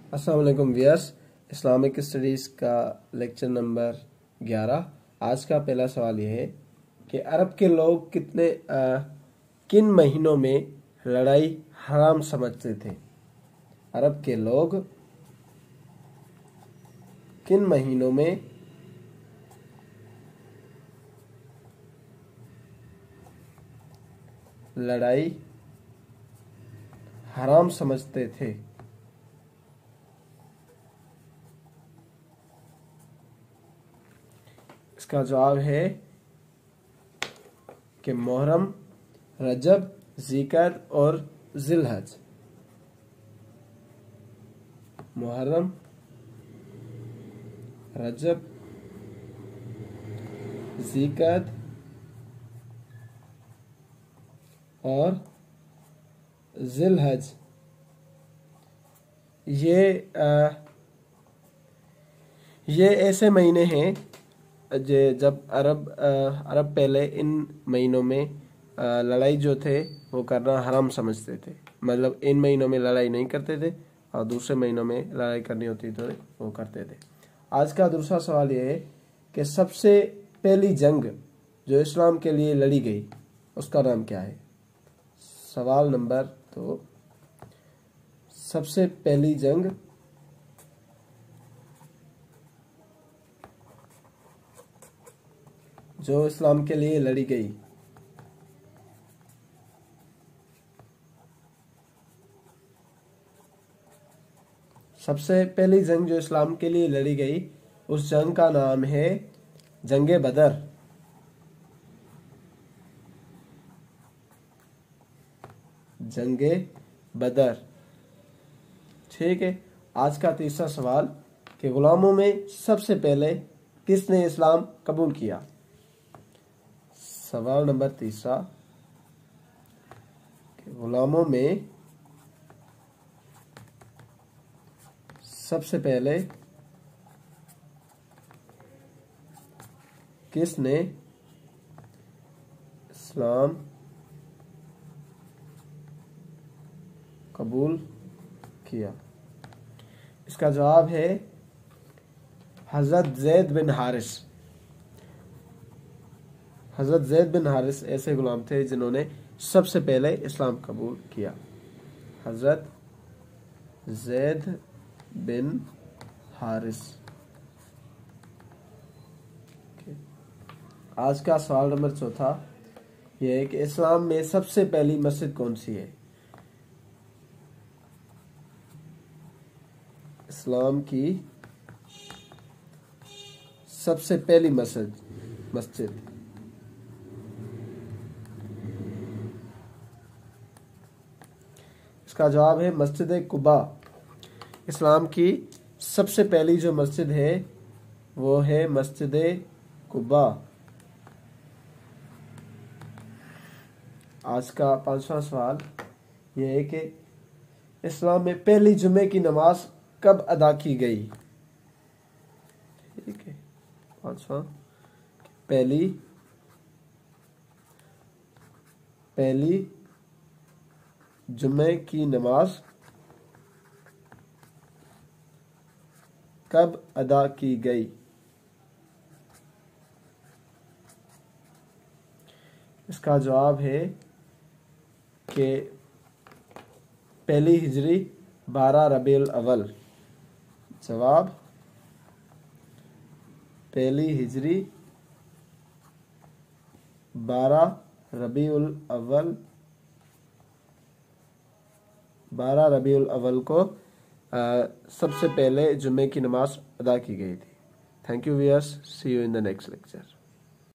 अस्सलाम वालेकुम viewers, Islamic studies का लेक्चर नंबर 11। आज का पहला सवाल यह है कि अरब के लोग किन महीनों में लड़ाई हराम समझते थे। अरब के लोग किन महीनों में लड़ाई हराम समझते थे। इसका जवाब है कि मुहर्रम, रजब, ज़िकर और ज़िलहज। मुहर्रम, रजब, ज़िकर और ज़िलहज ये ऐसे महीने हैं जब अरब पहले इन महीनों में लड़ाई जो थे वो करना हराम समझते थे। मतलब इन महीनों में लड़ाई नहीं करते थे और दूसरे महीनों में लड़ाई करनी होती तो वो करते थे। आज का दूसरा सवाल ये है कि सबसे पहली जंग जो इस्लाम के लिए लड़ी गई उसका नाम क्या है। सवाल नंबर 2, सबसे पहली जंग जो इस्लाम के लिए लड़ी गई सबसे पहली जंग जो इस्लाम के लिए लड़ी गई उस जंग का नाम है जंगे बदर। जंगे बदर, ठीक है। आज का तीसरा सवाल कि गुलामों में सबसे पहले किसने इस्लाम कबूल किया। सवाल नंबर 3, कि गुलामों में सबसे पहले किसने इस्लाम कबूल किया। इसका जवाब है हज़रत ज़ैद बिन हारिस। हज़रत ज़ैद बिन हारिस ऐसे गुलाम थे जिन्होंने सबसे पहले इस्लाम कबूल किया। हज़रत ज़ैद बिन हारिस। आज का सवाल नंबर 4 यह है कि इस्लाम में सबसे पहली मस्जिद कौन सी है। इस्लाम की सबसे पहली मस्जिद इसका जवाब है मस्जिद कुबा। इस्लाम की सबसे पहली जो मस्जिद है वो है मस्जिद कुबा। आज का 5वां सवाल यह है कि इस्लाम में पहली जुमे की नमाज कब अदा की गई। ठीक है, 5वां, पहली जुमे की नमाज कब अदा की गई। इसका जवाब है कि पहली हिजरी 12 रबीउल अव्वल। जवाब पहली हिजरी 12 रबीउल अव्वल को सबसे पहले जुमे की नमाज अदा की गई थी। Thank you viewers, see you in the next lecture.